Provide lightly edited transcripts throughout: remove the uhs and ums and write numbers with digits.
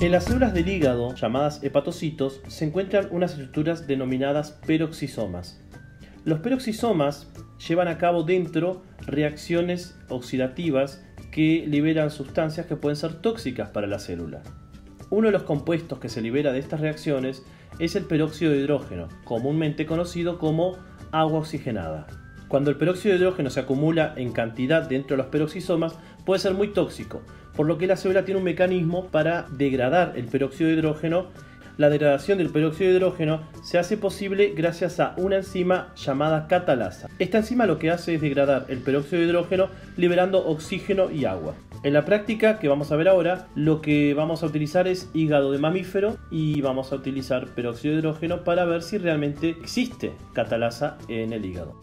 En las células del hígado, llamadas hepatocitos, se encuentran unas estructuras denominadas peroxisomas. Los peroxisomas llevan a cabo dentro reacciones oxidativas que liberan sustancias que pueden ser tóxicas para la célula. Uno de los compuestos que se libera de estas reacciones es el peróxido de hidrógeno, comúnmente conocido como agua oxigenada. Cuando el peróxido de hidrógeno se acumula en cantidad dentro de los peroxisomas, puede ser muy tóxico, por lo que la célula tiene un mecanismo para degradar el peróxido de hidrógeno. La degradación del peróxido de hidrógeno se hace posible gracias a una enzima llamada catalasa. Esta enzima lo que hace es degradar el peróxido de hidrógeno liberando oxígeno y agua. En la práctica que vamos a ver ahora, lo que vamos a utilizar es hígado de mamífero y vamos a utilizar peróxido de hidrógeno para ver si realmente existe catalasa en el hígado.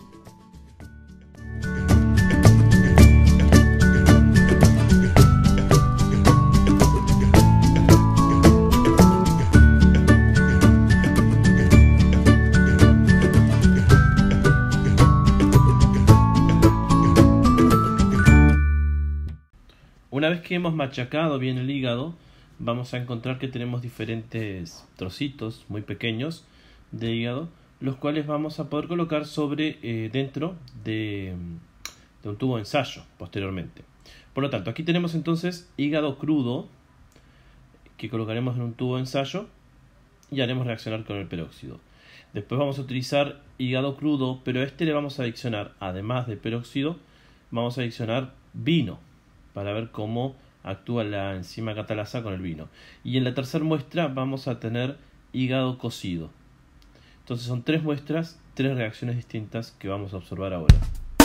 Una vez que hemos machacado bien el hígado, vamos a encontrar que tenemos diferentes trocitos muy pequeños de hígado, los cuales vamos a poder colocar dentro de un tubo de ensayo posteriormente. Por lo tanto, aquí tenemos entonces hígado crudo que colocaremos en un tubo de ensayo y haremos reaccionar con el peróxido. Después vamos a utilizar hígado crudo, pero a este le vamos a adicionar, además de peróxido, vamos a adicionar vino, para ver cómo actúa la enzima catalasa con el vino. Y en la tercera muestra vamos a tener hígado cocido. Entonces son tres muestras, tres reacciones distintas que vamos a observar ahora.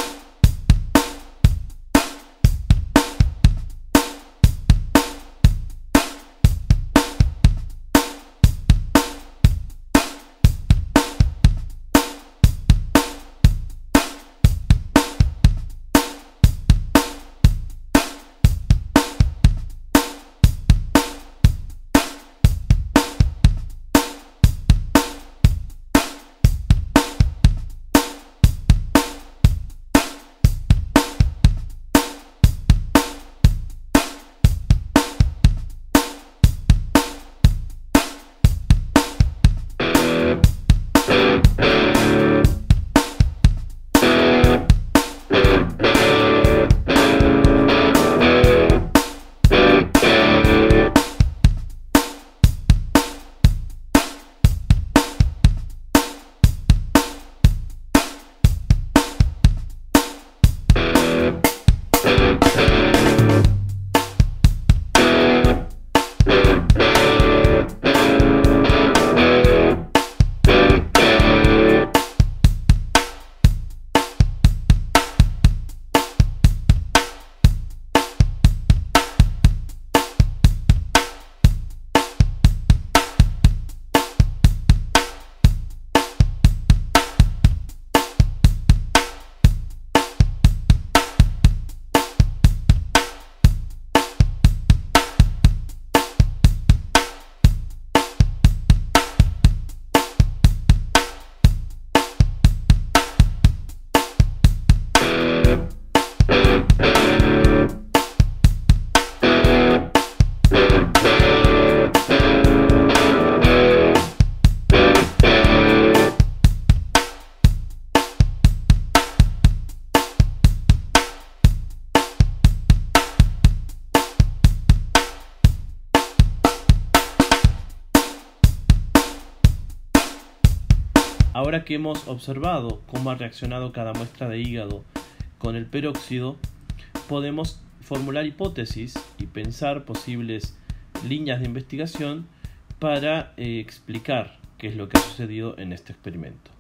Ahora que hemos observado cómo ha reaccionado cada muestra de hígado con el peróxido, podemos formular hipótesis y pensar posibles líneas de investigación para explicar qué es lo que ha sucedido en este experimento.